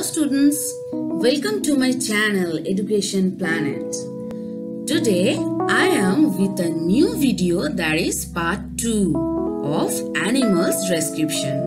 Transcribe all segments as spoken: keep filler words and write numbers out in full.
students, welcome to my channel Education Planet. Today I am with a new video that is part two of animals description.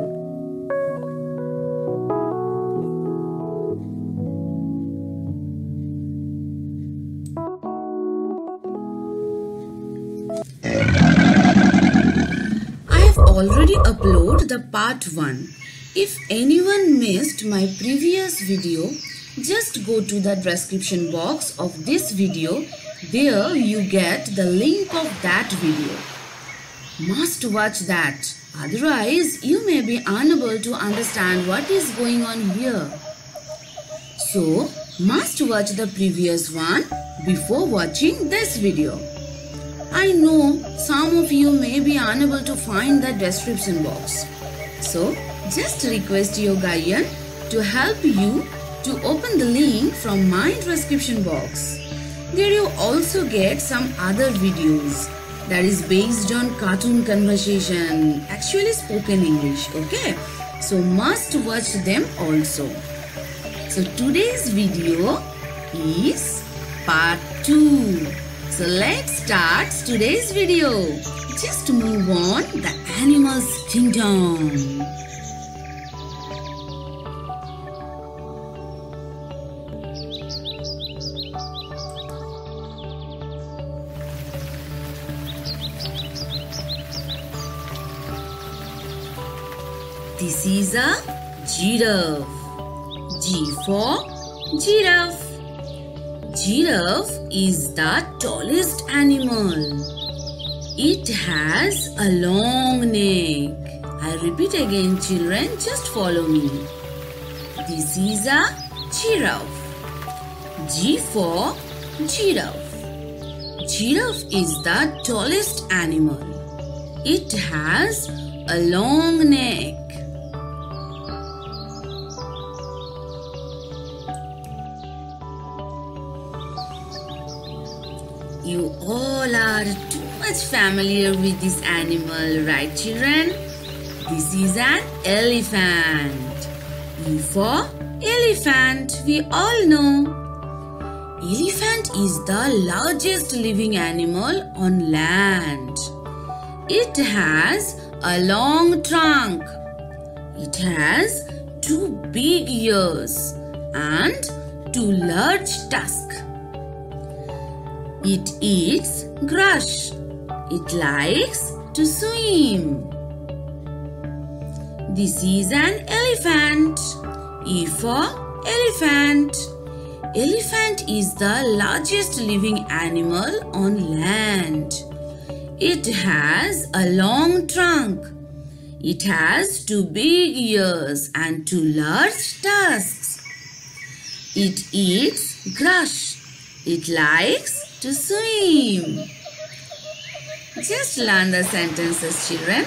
I have already uploaded the part one. If anyone missed my previous video, just go to the description box of this video. There you get the link of that video. Must watch that, otherwise you may be unable to understand what is going on here. So, must watch the previous one before watching this video. I know some of you may be unable to find the description box. So, just request your guardian to help you to open the link from my description box. There you also get some other videos that is based on cartoon conversation, actually spoken English, okay? So must watch them also. So today's video is part two. So let's start today's video. Just move on the animals kingdom. This is a giraffe. G for giraffe. Giraffe is the tallest animal. It has a long neck. I repeat again, children, just follow me. This is a giraffe. G for giraffe. Giraffe is the tallest animal. It has a long neck. You all are too much familiar with this animal, right children? This is an elephant. E for elephant, we all know. Elephant is the largest living animal on land. It has a long trunk. It has two big ears and two large tusks. It eats grass. It likes to swim. This is an elephant. E for elephant. Elephant is the largest living animal on land. It has a long trunk. It has two big ears and two large tusks. It eats grass. It likes to swim. Just learn the sentences, children.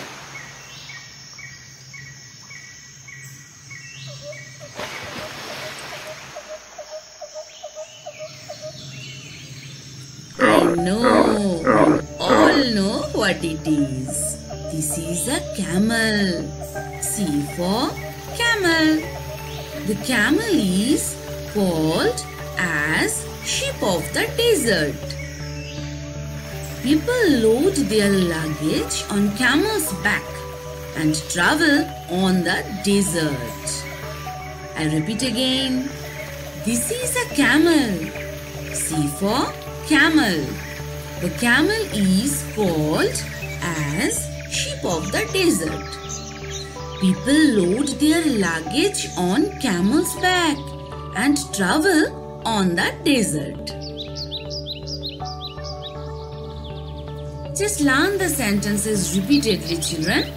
I know, you all know what it is. This is a camel. C for camel. The camel is called as sheep of the desert. People load their luggage on camel's back and travel on the desert. I repeat again. This is a camel. C for camel. The camel is called as sheep of the desert. People load their luggage on camel's back and travel on the desert. Just learn the sentences repeatedly, children.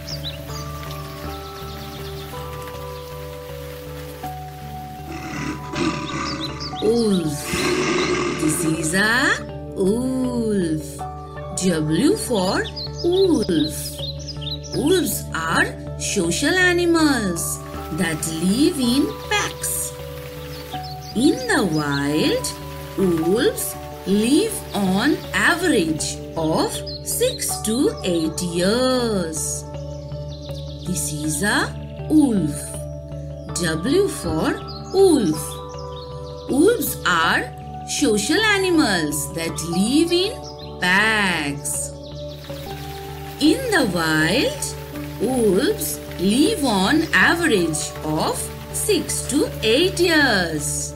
Wolf. This is a wolf. W for wolf. Wolves are social animals that live in packs. In the wild, wolves live on average of six to eight years. This is a wolf. W for wolf. Wolves are social animals that live in packs. In the wild, wolves live on average of six to eight years.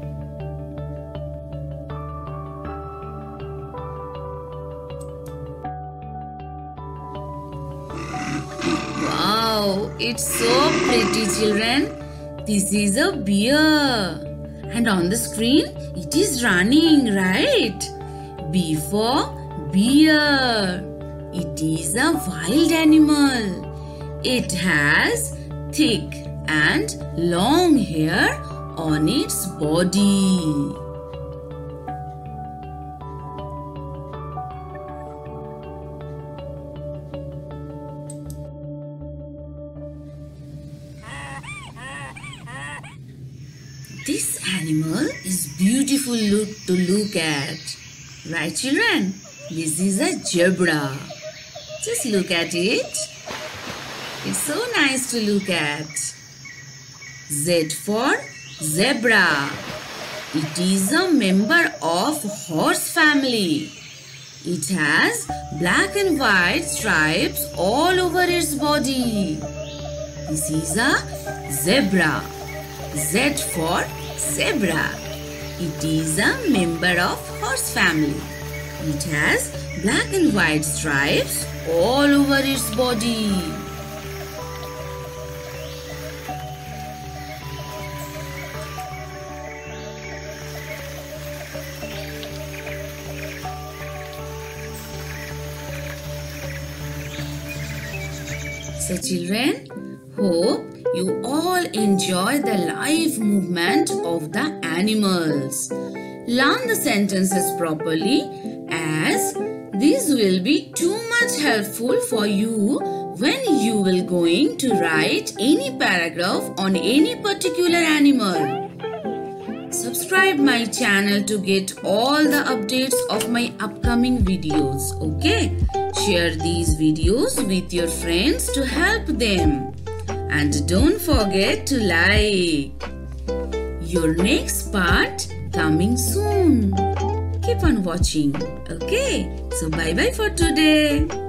Wow, it's so pretty, children. This is a bear. And on the screen, it is running, right? B for bear. It is a wild animal. It has thick and long hair on its body. This animal is beautiful look to look at. Right, children? This is a zebra. Just look at it. It's so nice to look at. Z for zebra. It is a member of horse family. It has black and white stripes all over its body. This is a zebra. Z for zebra. It is a member of horse family. It has black and white stripes all over its body. So children, hope you all enjoy the live movement of the animals. Learn the sentences properly, as this will be too much helpful for you when you will going to write any paragraph on any particular animal. Subscribe my channel to get all the updates of my upcoming videos, okay? Share these videos with your friends to help them. And don't forget to like. Your next part coming soon. Keep on watching, okay? So bye bye for today.